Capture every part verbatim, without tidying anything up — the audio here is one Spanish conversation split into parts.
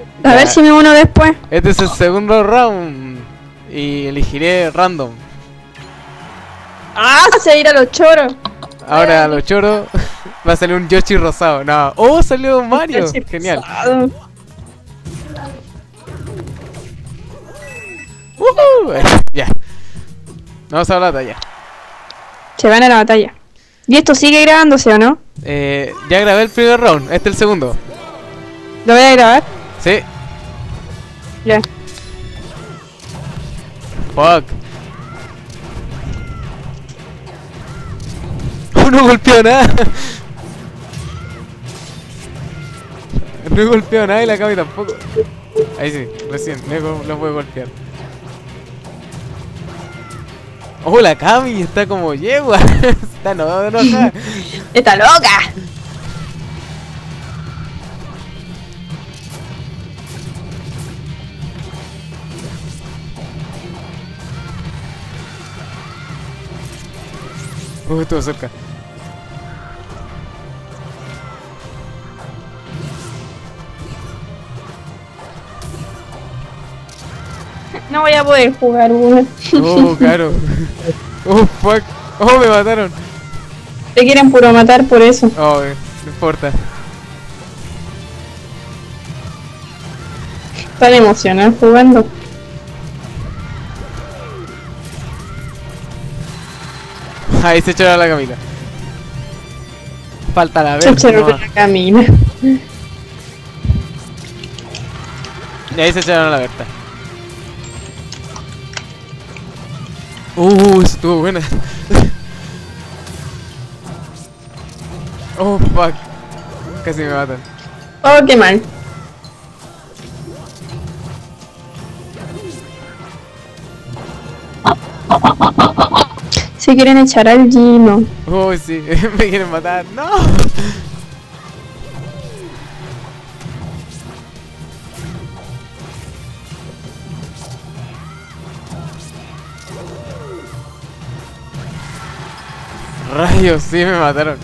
A Ya. ver si me uno después. Este es el segundo round. Y elegiré random. ¡Ah! Se va a ir a los choros. Ahora a los choros va a salir un Yoshi rosado. No. ¡Oh! Salió Mario. Yoshi Genial. rosado. ¡Woohoo! Ya. Vamos a la batalla. Se van a la batalla. ¿Y esto sigue grabándose o no? Eh, ya grabé el primer round. Este es el segundo. ¿Lo voy a grabar? Sí. Ya. Fuck. No golpeó nada. No he golpeado nada y la Cami tampoco. Ahí sí, recién, no, no puede golpear. Oh, la Cami está como yegua. Está no, no, no. ¡Está loca! Uh, estuvo cerca. No voy a poder jugar uno. Oh, claro. Oh, fuck. Oh, me mataron. Te quieren puro matar por eso. Oh, eh, no importa. Están emocionados jugando. Ahí se echaron la camita. Falta la Se vez. echaron la camina. Y ahí se echaron a la Berta. Uh, estuvo buena. Oh, fuck. Casi me matan. Oh, qué mal. Se quieren echar al Gino. Oh, sí, me quieren matar. ¡No! Rayos, sí me mataron.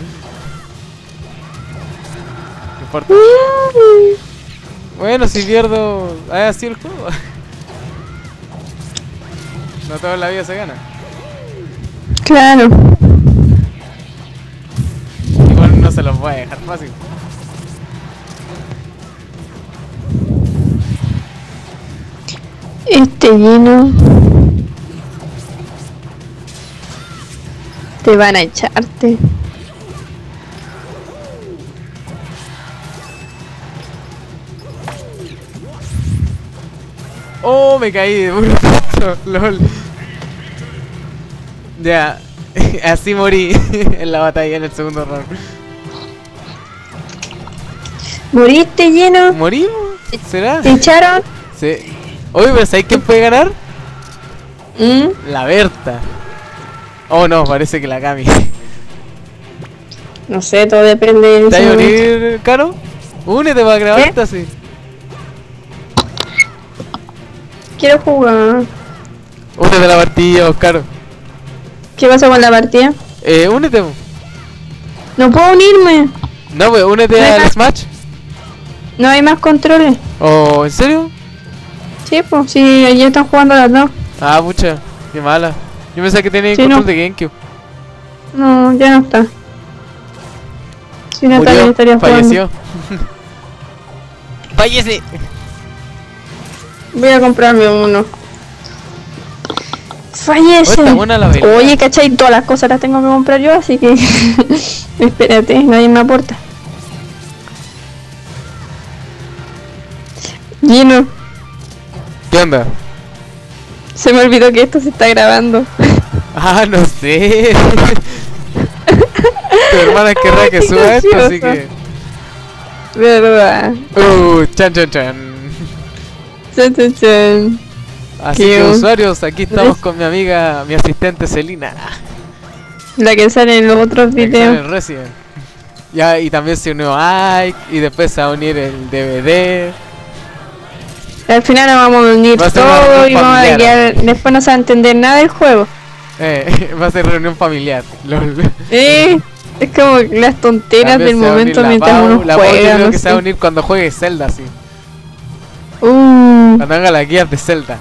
No importa. Bueno, si pierdo, ¿es así el juego? No toda la vida se gana. Claro. Igual no se los voy a dejar fácil. Este Gino. Te van a echarte. Oh, me caí de puro susto, lol. Ya, así morí en la batalla en el segundo round. ¿Moriste Gino? ¿Morimos? ¿Será? ¿Te echaron? Sí. Oye, pero ¿sabes quién puede ganar? ¿Mm? La Berta. Oh no, parece que la Cami. No sé, todo depende de ¿Te ese vas a momento. unir, Caro? Únete para grabar ¿Qué? esta, sí. Quiero jugar. Únete a la partida, Caro. ¿Qué pasa con la partida? Eh, únete. po. No puedo unirme. No, pues únete No hay al más. Smash. No hay más controles. Oh, ¿en serio? Sí, pues, sí, ya están jugando las dos. Ah, pucha, qué mala. Yo pensaba que tenía Sí, control no. de GameCube. No, ya no está. Si no también Murió, estaría jugando. falleció. Fallece. Voy a comprarme uno. Fallece. Oh, está buena la pelea. Oye, ¿cachai? Todas las cosas las tengo que comprar yo, así que... Espérate, nadie me aporta. Gino, ¿Qué onda? se me olvidó que esto se está grabando. Ah, no sé. Tu hermana querrá que Qué suba esto, así gracioso. que... Verdad. Uh, chan chan chan. Chan, chan, chan. Así Qué que un- usuarios, aquí estamos con mi amiga, mi asistente Celina. La que sale en los otros la que sale videos. en Resident. Ya, y también se unió Ike, y después se va a unir el D V D. Al final nos vamos a unir Va a ser una todo reunión y vamos a familiar. quedar... Después no se va a entender nada del juego. Eh, va a ser reunión familiar. Lol. Eh, es como las tonteras También del se va a unir momento la mientras Pau. uno La Pau yo juega. creo No que se va a sé. unir cuando juegue Zelda, sí. Uh, Cuando haga las guías de Zelda.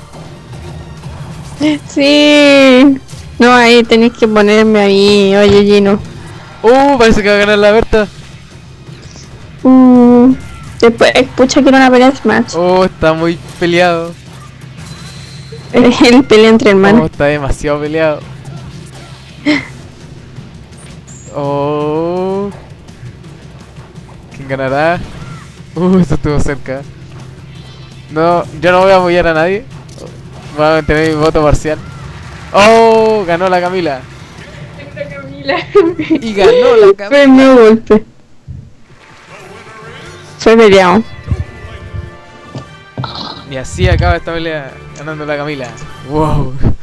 sí. No, ahí tenéis que ponerme ahí, oye Gino. Uh, parece que va a ganar la Berta. Uh, después, pucha, quiero una pelea de Smash. Oh, está muy peleado. El pelea entre Oh, hermanos. está demasiado peleado. Oh. ¿Quién ganará? Uh, esto estuvo cerca. No, yo no voy a apoyar a nadie. Voy a mantener mi voto parcial. Oh, ganó la Camila. Y ganó la Camila. Fue mi golpe. Fue peleado. Y así acaba esta pelea ganando la Camila. Wow.